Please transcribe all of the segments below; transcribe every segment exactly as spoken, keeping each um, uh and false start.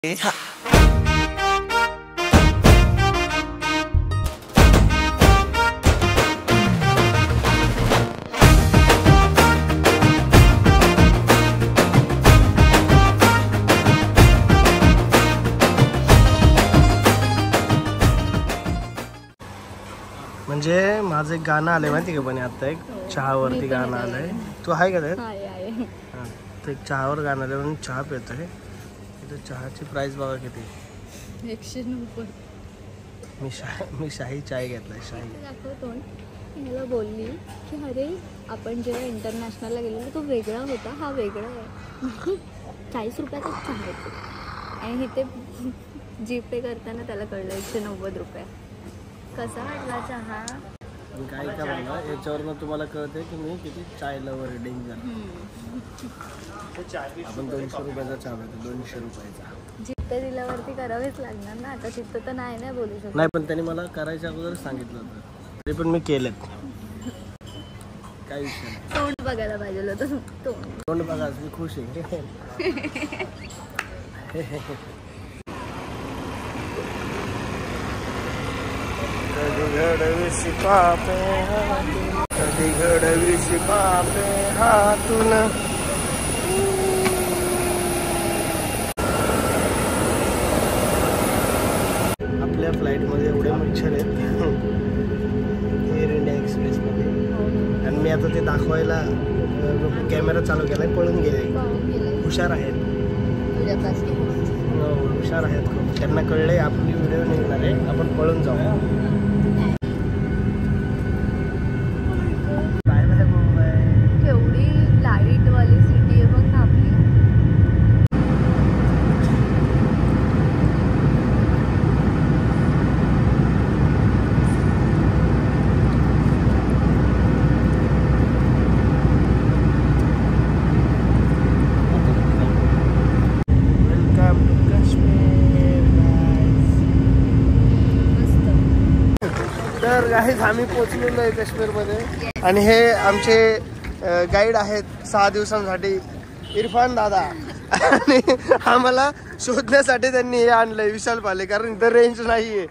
म्हणजे माझं एक गाणं आलंय माहिती का, पण आता एक चहावरती गाणं आलंय. तू आहे का त्यात? हां, तर एक चहावर गाणं आलंय म्हणून चहा पितोय. तर चहाची प्राइस बघा किती, एकशे नव्वद. मी शा मी शाही चाय घेतलाय. शाही दाखवतो. मला बोलली की अरे आपण जेव्हा इंटरनॅशनलला गेलो तो वेगळा होता, हा वेगळा आहे. चाळीस रुपयाचाच चहा आहे आणि इथे जी पे करताना त्याला कळलं एकशे नव्वद रुपये. कसा वाटला चहा? काय का बघा, याच्यावरनं तुम्हाला कळते की मी किती चाय लवर डेंग झाला. आपण दोनशे रुपयाचा चहा घेतो, दोनशे रुपयाचा. जिथे दिल्यावरती करावेच लागणार ना. आता तिथं तर नाही नाही बोलू शकत. नाही, पण त्यांनी मला करायच्या अगोदर सांगितलं होतं, तरी पण मी केलेत. काय विषय नाही. तोंड बघायला पाहिजे होतं. तोंड तोंड बघा, मी खुश आहे. कधी घडवीशी पापे हातून, कधी घडवीशी पापे हातून. आपल्या फ्लाईटमध्ये एवढे मच्छर आहेत एअर इंडिया एक्सप्रेसमध्ये. आणि मी आता ते दाखवायला कॅमेरा चालू केलाय, पळून गेले. हुशार आहेत, हुशार आहेत खूप. त्यांना कळले आपली व्हिडिओ निघणार आहे, आपण पळून जाऊ. केवढी लाईट वाली सिटी आहे बघ ना आपली. Welcome to Kashmir. तर गाईज आम्ही पोचलेलो आहे काश्मीरमध्ये. आणि हे आमचे गाईड आहेत सहा दिवसांसाठी, इरफान दादा. आणि आम्हाला शोधण्यासाठी त्यांनी हे आणलंय विशाल पाले, कारण इथं रेंज नाहीये.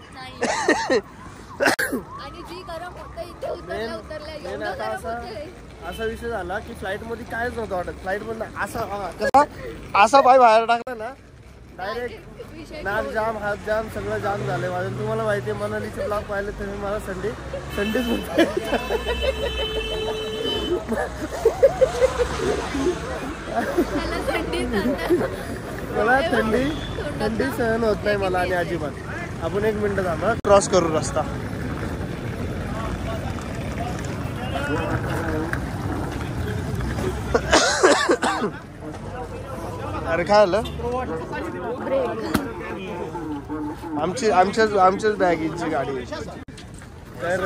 असा विषय झाला की फ्लाईट मध्ये कायच नव्हतं वाटत. फ्लाईट मधून असा असा पाय बाहेर टाकला ना, डायरेक्ट नाक जाम, हात जाम, सगळं जाम झालंय माझं. तुम्हाला माहिती आहे, मनालीचे ब्लॉग पाहिले तर मला संडे संडेच म्हणते. मला थंडी थंडी सहन होत नाही मला आणि अजिबात. आपण एक मिनिट थांबा, क्रॉस करू रस्ता. अरे काय आलं, आमची आमच्याच आमच्याच बॅगेजची गाडी. तर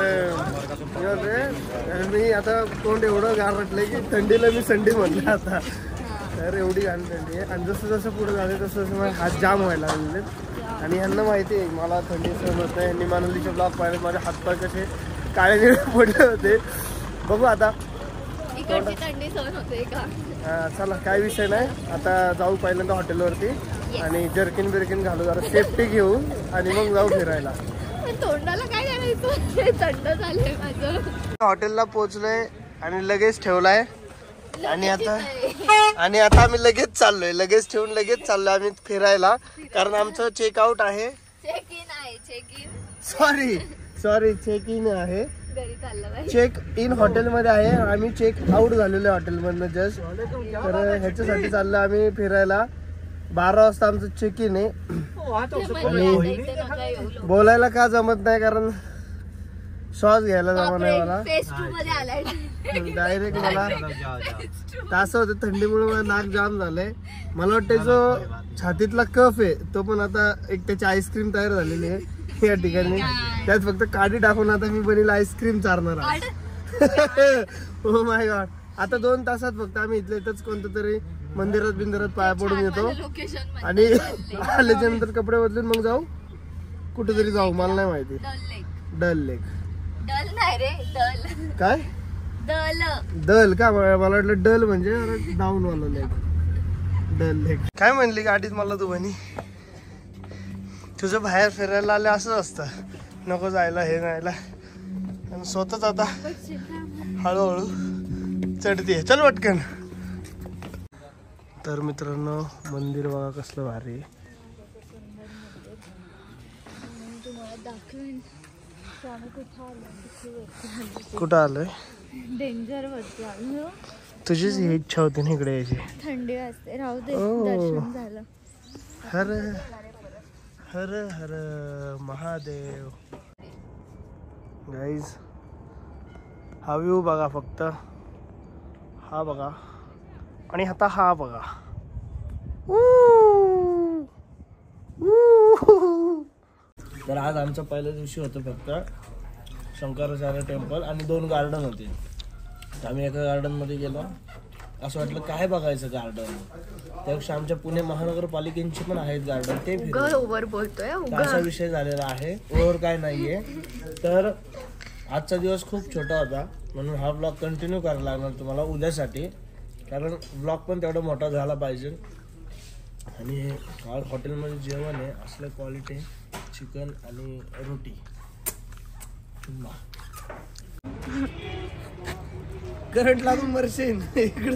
मी आता तोंड एवढं गार वाटलंय की थंडीला मी संडी म्हणलं आता. तर एवढी घाण थंडी आहे. आणि जसं जसं पुढे झाले तसं तसं मला हात जाम व्हायला लागले. आणि ह्यांना माहिती आहे मला थंडी सहन होत नाही. यांनी मनालीचे ब्लॉग पाहिले, माझे हातपाय कसे काळे निळे पडले होते. बघू आता थंडी सहन होते का. चला काय विषय नाही. आता जाऊ पहिल्यांदा हॉटेलवरती आणि जर्किन बिर्किन घालू, जरा सेफ्टी घेऊ आणि मग जाऊ फिरायला. तोंडाला काय करायचं, थंड झालंय माझं. हॉटेलला पोहोचलोय आणि लगेच ठेवलाय. आणि आता आणि आता आम्ही लगेच चाललोय, लगेच ठेवून लगेच चाललोय आम्ही फिरायला, कारण आमचं चेकआउट आहे. चेक इन आहे, check in. Sorry sorry check in आहे. घरी चेक इन हॉटेलमध्ये आहे. आम्ही चेक आउट झालेलो आहे हॉटेलमधनं जस्ट. तर ह्याच्यासाठी चाललो आम्ही फिरायला. बारा वाजता आमचं चेक इन आहे. आणि बोलायला का जमत नाही, कारण श्वास घ्यायला जमा नाही मला. डायरेक्ट मला असं होतं, थंडीमुळे मला नाक जाम झालंय. मला वाटतं जो छातीतला कफ आहे तो पण आता एक त्याची आईस्क्रीम तयार झालेली आहे या ठिकाणी. त्यात फक्त काडी टाकून आता मी बनीला आईस्क्रीम चारणार आहे. हो माय गॉड. आता दोन तासात फक्त आम्ही इथल्या इथंच कोणतं तरी मंदिरात बिंदिरात पाया पडून येतो आणि आल्याच्या नंतर कपडे बदलून मग जाऊ कुठेतरी जाऊ. मला नाही माहिती. डल लेक. डल नाही रे, डल. काय दल? दल का? मला वाटलं डल म्हणजे डाऊन वाला लेक. डल लेक काय म्हणली गाडीत मला तू बनी? तुझं बाहेर फिरायला आलं असंच असतं, नको जायला हे जायला, आणि स्वतःच आता हळूहळू चढते. चल पटकन. तर मित्रांनो मंदिर बघा कसलं भारी. कुठं आलोय? डेंजर वरती आलो. तुझीच ही इच्छा होती ना इकडे यायची. थंडी असते, राहू दे. दर्शन झालं. हर हर हर महादेव. गाईज हा व्ह्यू बघा फक्त, हा बघा आणि आता हा बघा. तर आज आमचा पहिल्या दिवशी होतं फक्त शंकराचार्य टेम्पल आणि दोन गार्डन होते. तर आम्ही एका गार्डन मध्ये गेलो, असं वाटलं काय बघायचं गार्डन, त्यापेक्षा आमच्या पुणे महानगरपालिकेचे पण आहेत गार्डन, ते ओव्हर बोलतोय. असा विषय झालेला आहे. ओव्हर काय नाहीये. तर आजचा दिवस खूप छोटा होता म्हणून हा ब्लॉग कंटिन्यू करायला लागणार तुम्हाला उद्यासाठी, कारण ब्लॉग पण तेवढा मोठा झाला पाहिजे. आणि हॉटेलमध्ये जेवण आहे असलं क्वालिटी, चिकन आणि रोटी. करंट लागून मरशील. इकडे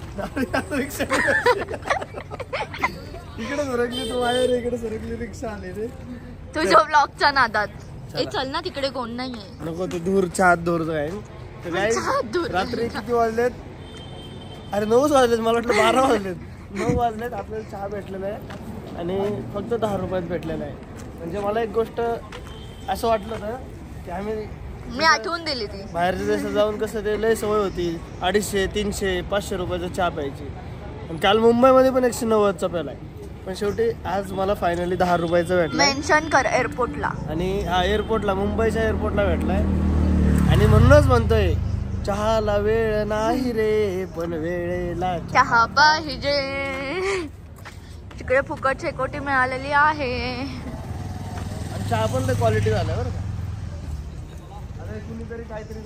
इकडे सरकली तू वायर, इकडे सरकली रिक्षा आली रे तुझ्या ब्लॉगच्या नादात. ए चल ना तिकडे, कोण नाहीये. नको ते दूरच्या हात दूरचं आहे. तर काय रात्री किती वाजलेत? अरे नऊच वाजलेत, मला वाटलं बारा वाजलेत. नऊ वाजलेत. आपल्याला चहा भेटलेला आहे आणि फक्त दहा रुपयात भेटलेला आहे. म्हणजे मला एक गोष्ट असं वाटलं ना की आम्ही, मी आठवून दिली ती, बाहेरच्या देशात जाऊन कसं ते लय सवय होती अडीचशे तीनशे पाचशे रुपयाचा चहा प्यायची. आणि काल मुंबईमध्ये पण एकशे नव्वदचा प्यालाय, पण शेवटी आज मला फायनली दहा रुपयाचा भेटला. मेन्शन कर एअरपोर्टला. आणि हा एअरपोर्टला, मुंबईच्या एअरपोर्टला भेटलाय. आणि म्हणूनच म्हणतोय चहाला वेळ नाही रे, पण वेळेला चहा पाहिजे. तिकडे फुकट शेकोटी मिळालेली आहे. आणि चहा पण लय क्वालिटी झाला बरं का. अरे कुणीतरी काहीतरी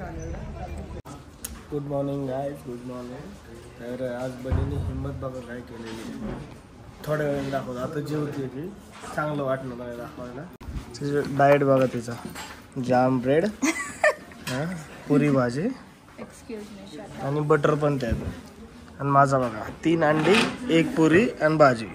good morning guys, good morning. तर आज बहिणीने हिंमत बघा काय केलेली. थोड्या वेळाने दाखवतो. आता जेवते ती, चांगलं वाटलं मला दाखवायला. तिचं डाएट बघा तिचा, जाम ब्रेड, पुरी भाजी आणि बटर पण त्यात. आणि माझा बघा तीन अंडी, एक पुरी आणि भाजी.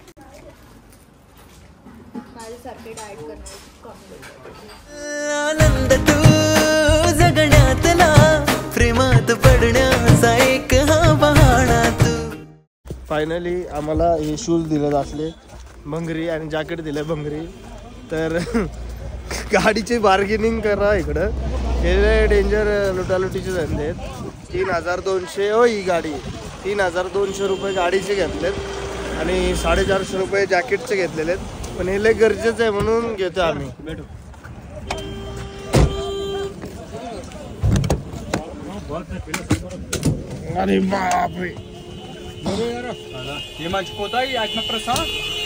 आनंद तू जगण्यातला, प्रेमात पडण्याचा एक हा बहाणा तू. फायनली आम्हाला हे शूज दिले असले भंगरी आणि जॅकेट दिले भंगरी. तर गाडीची बार्गेनिंग करा इकडं. हे डेंजर लुटालुटीचे धंदे आहेत. तीन हजार दोनशे हो ही गाडी, तीन हजार दोनशे रुपये गाडीचे घेतलेत आणि साडेचारशे रुपये जॅकेटचे घेतलेले आहेत. पण हे लय गरजेचं आहे म्हणून घेतो आम्ही. भेटू. अरे बापरे, ये माझी पोता आहे आत्मप्रसाद.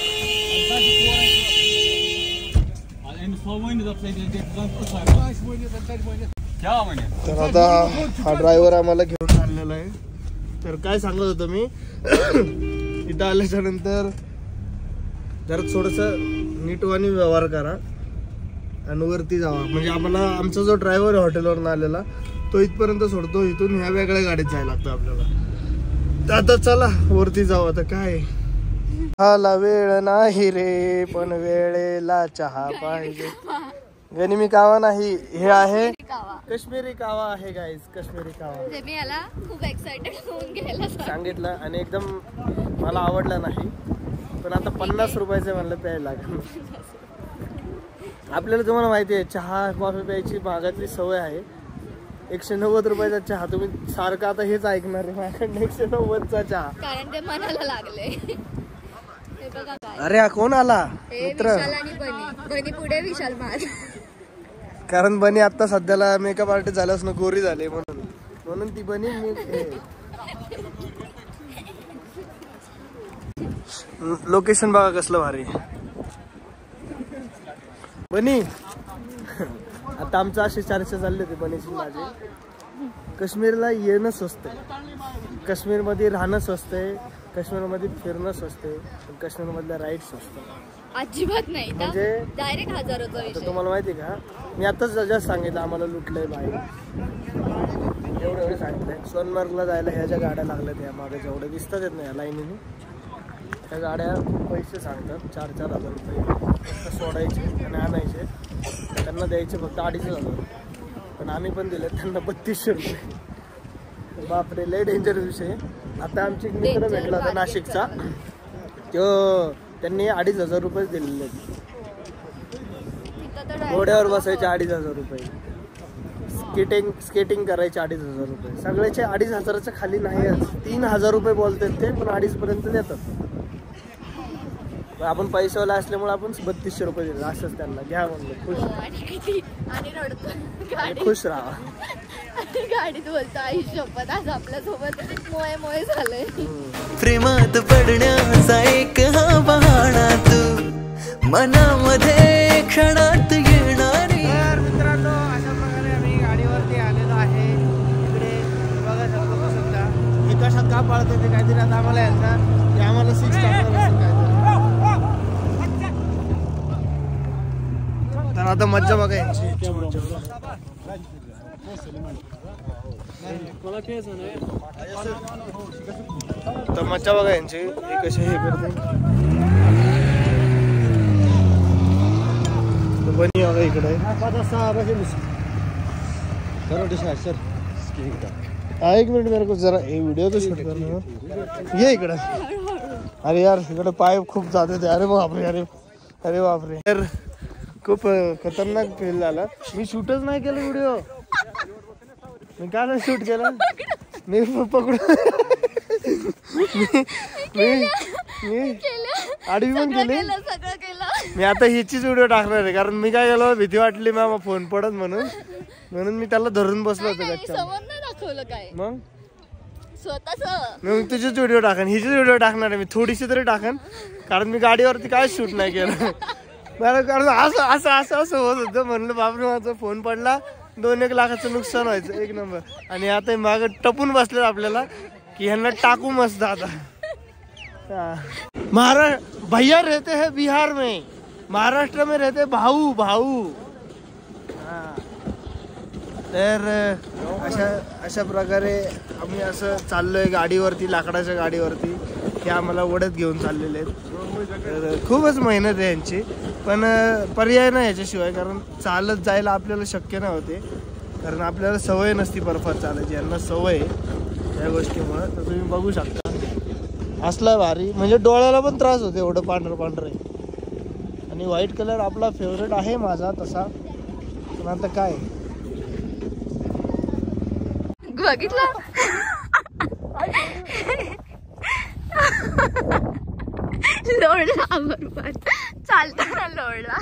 तर आता हा ड्रायव्हर आम्हाला घेऊन चाललेला आहे. तर काय सांगत होतो मी, इथं आल्याच्या नंतर जरा थोडंसं नीटवानी व्यवहार करा आणि वरती जावा. म्हणजे आम्हाला आमचा जो ड्रायव्हर आहे हॉटेलवरून आलेला तो इथपर्यंत सोडतो, इथून ह्या वेगळ्या गाडीत जायला लागतं आपल्याला. तर आता चला वरती जाऊ. आता काय, हाला वेळ नाही रे, पण वेळेला चहा पाहिजे. गनिमी कावा नाही, हे आहे काश्मीरी कावा आहे गाईज, काश्मीरी कावा. मी याला खूप एक्साइटेड होऊन घ्यायला सांगितलं आणि एकदम मला आवडला नाही, पण आता पन्नास रुपयाचे म्हणलं प्यायला लागेल. आपल्याला तुम्हाला माहिती आहे चहा कॉफी प्यायची महागातली सवय आहे. एकशे नव्वद रुपयाचा चहा, तुम्ही सारखं आता हेच ऐकणार आहे माझ्याकडे, एकशे नव्वदचा चहा, कारण ते मनाला लागले. अरे हा कोण आला मित्र? बनी पुढे विशाल माझ, कारण बनी आता सध्याला मेकअप आर्टिस्ट झाल्यास ना गोरी झाली म्हणून म्हणून ती बनी. लोकेशन बघा कसलं भारी बनी. आता आमचं अशी चर्चा चालली होती बनीची माझी. काश्मीरला येणं स्वस्त आहे, काश्मीरमध्ये राहणं स्वस्त आहे, काश्मीरमध्ये फिरणं स्वस्त आहे, पण काश्मीरमधल्या राईड स्वस्त. अजिबात नाही म्हणजे डायरेक्ट हजाराचा आता विषय. तुम्हाला माहिती का मी आताच जस्ट सांगितलं आम्हाला लुटलंय बाहेर एवढं एवढं सांगितलंय. सोनमार्गला जायला ह्या ज्या गाड्या लागल्या त्या मागे जेवढ्या दिसतात येत नाही लाईनीने त्या गाड्या पैसे सांगतात चार चार हजार रुपये फक्त सोडायचे आणि आणायचे. त्यांना द्यायचे फक्त अडीच हजार पण आम्ही पण दिले त्यांना बत्तीसशे रुपये. बापरे लय डेंजर विषय. आता आमची एक मित्र भेटला होता नाशिकचा तो त्यांनी अडीच हजार रुपये दिलेले. घोड्यावर बसायचे अडीच हजार रुपये, स्केटिंग स्केटिंग करायचे अडीच हजार रुपये. सगळ्याचे अडीच हजाराच्या खाली नाहीच. तीन हजार रुपये बोलतात ते पण अडीच पर्यंत देतात. आपण पैशावाला असल्यामुळे आपण बत्तीसशे रुपये दिले असंच त्यांना घ्या म्हणलं खुश खुश राहा. गाडीत बोलतो आई शपथ आज आपल्यासोबत मोये मोये झालंय. प्रेमात पडण्याचा एक हा बहाणा तू मनामध्ये क्षणात येणारी. मित्रांनो अशा प्रकारे आम्ही गाडीवरती आलेलो आहे. इकडे बघा शकतो समजा हे कशात का पाळतं ते काहीतरी आता आम्हाला यांना की आम्हाला सिक्स टाकणार काहीतरी. तर आता मज्जा बघा यांची. तर मज्जा बघा यांची हे कसे हे करते. बनी बघा इकडे हा एक मिनिट मेरे को जरा ये वीडियो तो शूट करना. ये इकडे अरे यार इकडे पाय खूप जाते ते. अरे बापरे अरे अरे बापरे यार खूप खतरनाक फील झाला. मी शूटच नाही केलं व्हिडिओ. मी काय नाही शूट केलं. मी पकडून मी मी आडवी पण केली. मी आता हिचीच व्हिडिओ टाकणार आहे कारण मी काय केलं भीती वाटली मग फोन पडत म्हणून म्हणून मी त्याला धरून बसलो होतो गच्चा. मग स्वतःच मग तुझीच व्हिडिओ टाकन हिचीच व्हिडिओ टाकणार आहे मी थोडीशी तरी टाकन कारण मी गाडीवरती काय शूट नाही केलं. मला कारण असं असं असं असं होत होतं म्हणलं बापरे माझा फोन पडला दोन एक लाखाचं नुकसान व्हायचं एक नंबर. आणि आता माग टपून बसले आपल्याला कि ह्यांना टाकू मस्त आता. महाराष्ट्र भैया रहते हैं बिहार में, महाराष्ट्र में रहते भाऊ भाऊ. तर अशा अशा प्रकारे आम्ही असं चाललोय गाडीवरती लाकडाच्या गाडीवरती. हे आम्हाला ओढत घेऊन चाललेले आहेत. तर खूपच मेहनत आहे यांची पण पर्याय नाही याच्याशिवाय कारण चालत जायला आपल्याला शक्य नाही होते कारण आपल्याला सवय नसती बर्फात चालायची. यांना सवय या गोष्टीमुळं. तर तुम्ही बघू शकता असला भारी म्हणजे डोळ्याला पण त्रास होतो एवढं पांढरं पांढरं आहे. आणि व्हाईट कलर आपला फेवरेट आहे माझा तसा पण आता काय बघितलं लोळला बरोबर चालताना लोळला.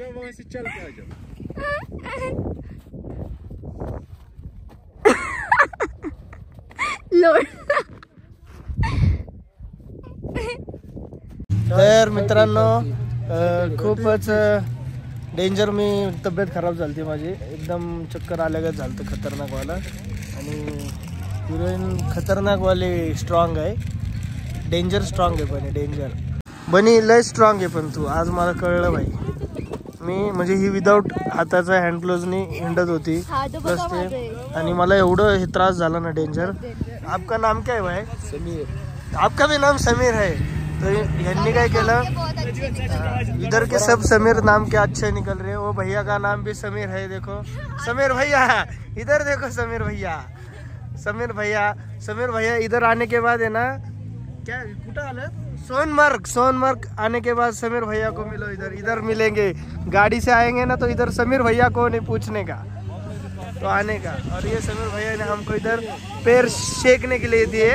लोळला. तर मित्रांनो खूपच डेंजर. मी तब्येत खराब झाली माझी एकदम चक्कर आल्यागत झालं खतरनाकवाला. आणि हिरोईन खतरनाकवाली स्ट्रॉंग आहे. डेंजर स्ट्रॉंग आहे पण डेंजर बनी लय स्ट्रॉंग आहे. पण तू आज मला कळलं भाई. मी म्हणजे ही विदाऊट हाताचा हँड ग्लोव्हजनी हिंडत होती प्लस ते आणि मला एवढं हे त्रास झाला ना डेंजर. आपका नाम क्या है भाई? समीर. आपका भी नाम समीर है. तो यांनी काय केलं इधर के सब समीर नाम के अच्छे निकल रहे. वो भैया का नाम भी समीर है. देखो समीर भैया इधर देखो. समीर भैया समीर भैया समीर भैया इधर आने के बाद है ना क्या कुठं आलं सोनमर्ग. सोनमर्ग आने के बाद समीर भैया को मिलो. इधर इधर मिलेंगे. गाड़ी से आएंगे ना तो इधर समीर भैया को नहीं पूछने का तो आने का. और ये समीर भैया ने हमको इधर पैर शेकने के लिए दिए.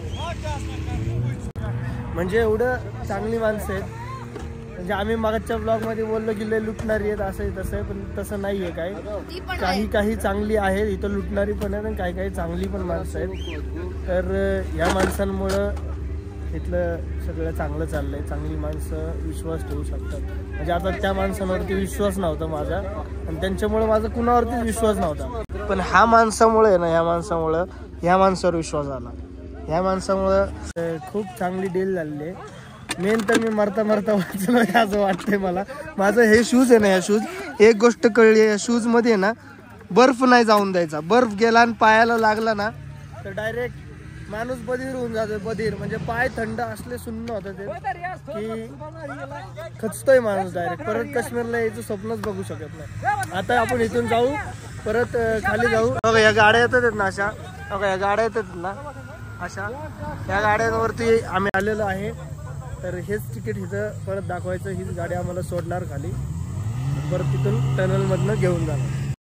म्हणजे एवढं चांगली माणसं आहेत. म्हणजे आम्ही मागच्या ब्लॉग मध्ये बोललो की लय लुटणारी आहेत असं आहे तसं आहे पण तसं नाही आहे. काही काही काही चांगली आहेत इथं लुटणारी पण आहेत आणि काही काही चांगली पण माणसं आहेत. तर या माणसांमुळं इथलं सगळं चांगलं चाललंय. चांगली माणसं विश्वास ठेवू शकतात. म्हणजे आता त्या माणसांवरती विश्वास नव्हता माझा आणि त्यांच्यामुळे माझा कुणावरतीच विश्वास नव्हता पण ह्या माणसामुळे ना ह्या माणसामुळं ह्या माणसावर विश्वास आला. ह्या माणसामुळं खूप चांगली डील झालेली आहे. मेन तर मी मरता मरता वाचलो असं वाटतंय मला. माझं हे शूज आहे ना, या शूज एक गोष्ट कळली, या शूज मध्ये ना बर्फ नाही जाऊन द्यायचा. बर्फ गेला आणि पायाला लागला ना तर डायरेक्ट माणूस बधीर होऊन जातो. बधीर म्हणजे पाय थंड असले सुन्न होतं ते की खचतोय माणूस डायरेक्ट. परत काश्मीरला यायचं स्वप्नच बघू शकत नाही. आता आपण इथून जाऊ, परत खाली जाऊ. बघा या गाड्या येतात ना अशा, बघा या गाड्या येतात ना अशा, या गाड्यांवरती आम्ही आलेलो आहे. तर हेच तिकीट इथं परत दाखवायचं. हीच गाडी आम्हाला सोडणार खाली, परत तिथून टनलमधनं घेऊन जाणार.